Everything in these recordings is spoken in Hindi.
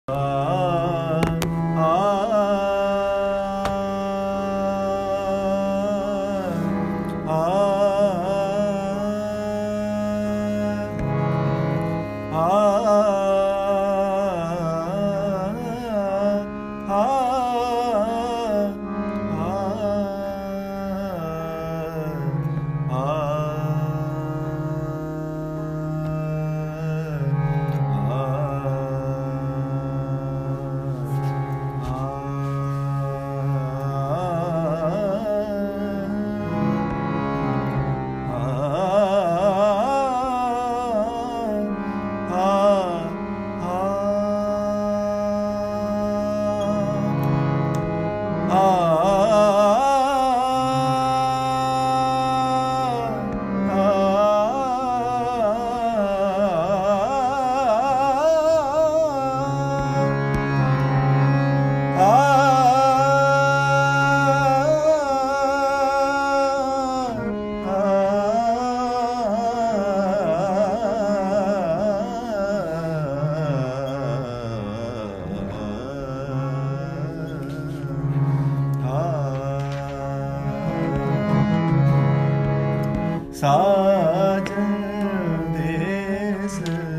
साजन देश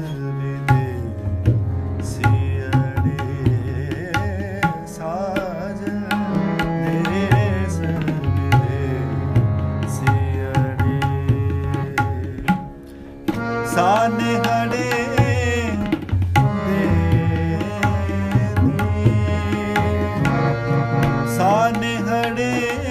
विदेसियड़े, साजन देश विदेसियड़े, सानहड़े सानहड़े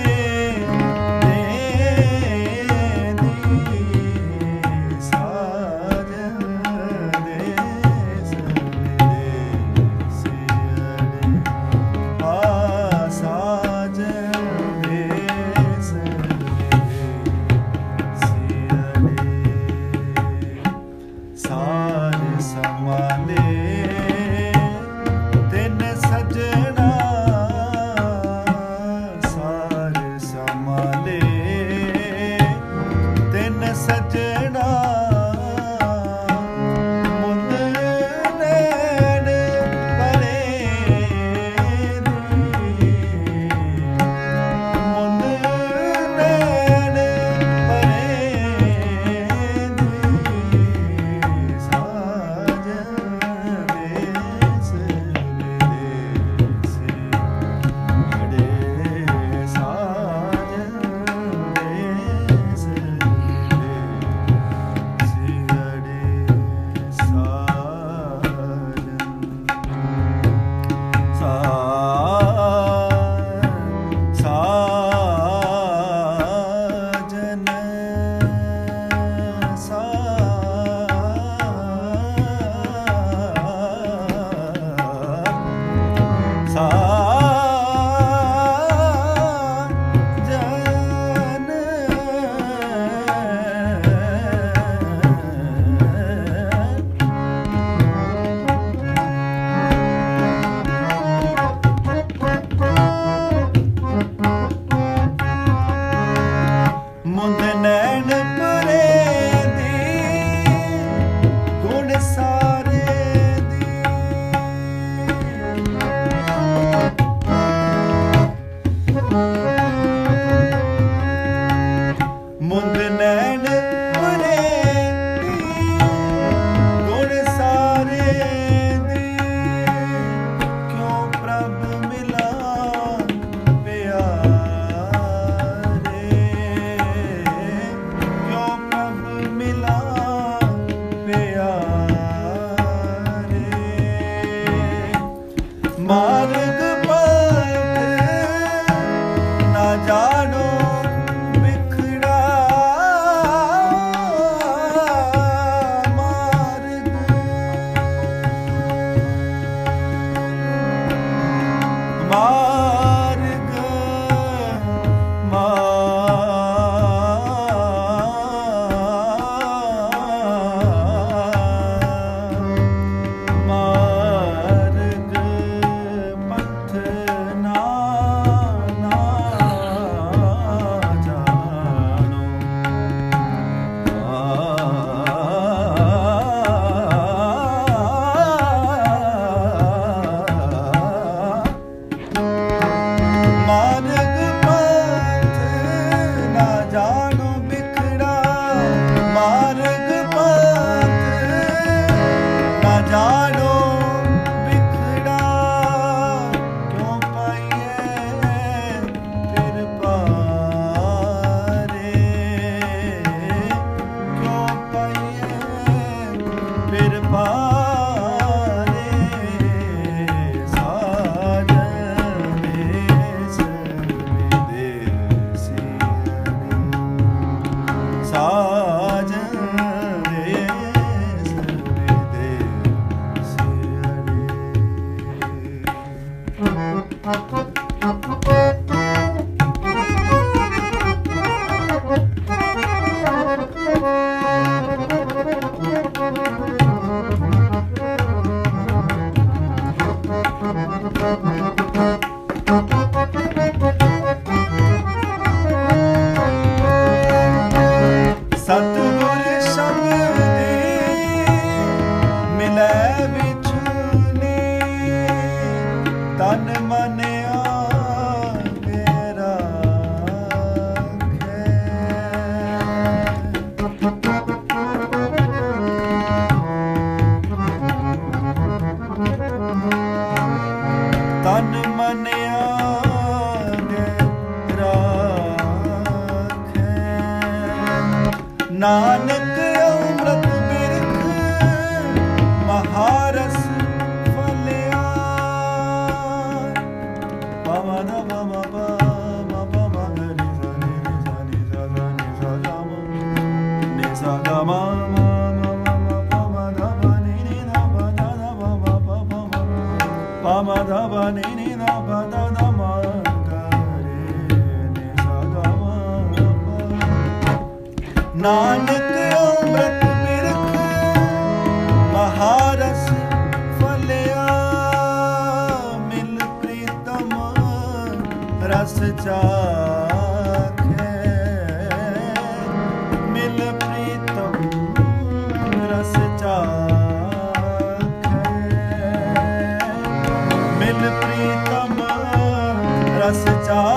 मार्ग पाए ना जानो बिखड़ा, मार्ग मार्ग मार्ग सतगुर शब्दी मिलै विछुनी, तन मन आगे राखे। तन मन आगे राखे। नानक अमृत बिरख महारस फलिया। पवन बम बम बम गरि सा नि सा नि सा नि सा ग म पम ध प नि ध प ध ध प प प पम ध प नि ध प ध ध म ग रे नि सा ग म प। नानक अमृत बिरख महारस फलिया। मिल प्रीतम रस चाखे। मिल प्रीतम रस चाखे। मिल प्रीतम रस चाखे।